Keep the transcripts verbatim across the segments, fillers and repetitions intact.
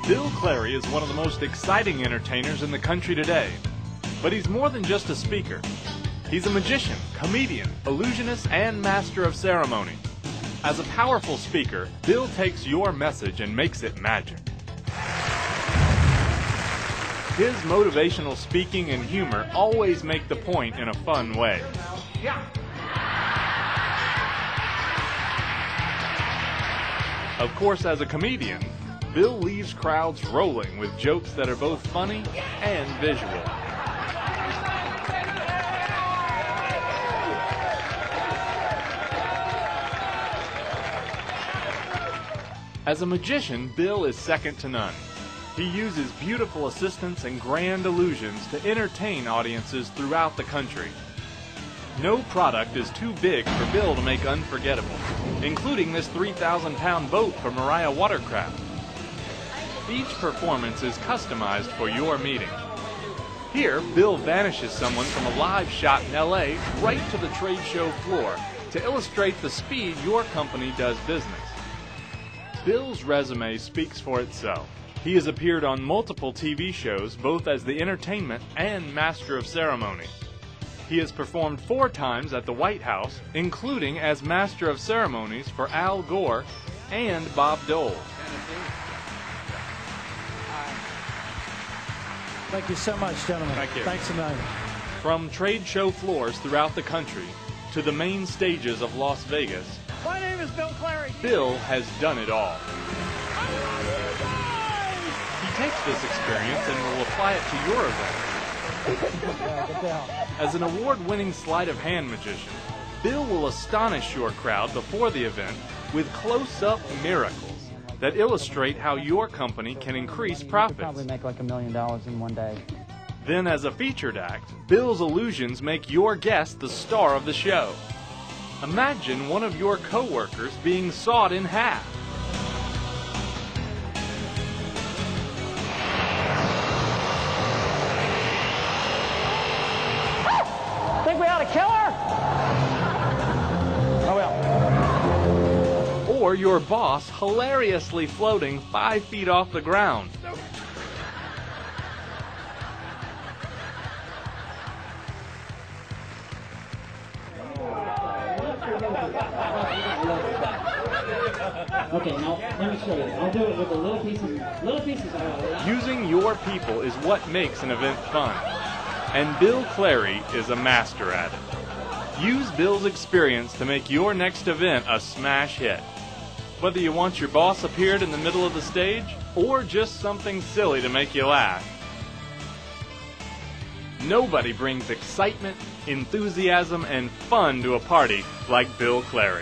Bill Clary is one of the most exciting entertainers in the country today. But he's more than just a speaker. He's a magician, comedian, illusionist, and master of ceremony. As a powerful speaker, Bill takes your message and makes it magic. His motivational speaking and humor always make the point in a fun way. Yeah. Of course, as a comedian, Bill leaves crowds rolling with jokes that are both funny and visual. As a magician, Bill is second to none. He uses beautiful assistants and grand illusions to entertain audiences throughout the country. No product is too big for Bill to make unforgettable, including this three thousand pound boat for Mariah Watercraft. Each performance is customized for your meeting. Here, Bill vanishes someone from a live shot in L A right to the trade show floor to illustrate the speed your company does business. Bill's resume speaks for itself. He has appeared on multiple T V shows, both as the entertainment and master of ceremony. He has performed four times at the White House, including as master of ceremonies for Al Gore and Bob Dole. Thank you so much, gentlemen. Thank you. Thanks a million. From trade show floors throughout the country to the main stages of Las Vegas, My name is Bill Clary. Bill has done it all. I love you guys! He takes this experience and will apply it to your event. As an award-winning sleight of hand magician, Bill will astonish your crowd before the event with close-up miracles that illustrate how your company can increase profits. Probably make like a million dollars in one day. Then, as a featured act, Bill's illusions make your guest the star of the show. Imagine one of your co-workers being sawed in half. Think we ought to kill her? Oh well. Or your boss hilariously floating five feet off the ground. Okay, now let me show you. I'll do it with the little pieces. Little pieces. Are Using your people is what makes an event fun. And Bill Clary is a master at it. Use Bill's experience to make your next event a smash hit. Whether you want your boss appeared in the middle of the stage, or just something silly to make you laugh. Nobody brings excitement, enthusiasm, and fun to a party like Bill Clary.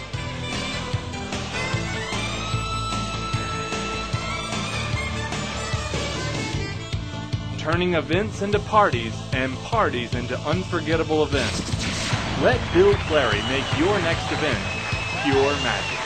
Turning events into parties and parties into unforgettable events. Let Bill Clary make your next event pure magic.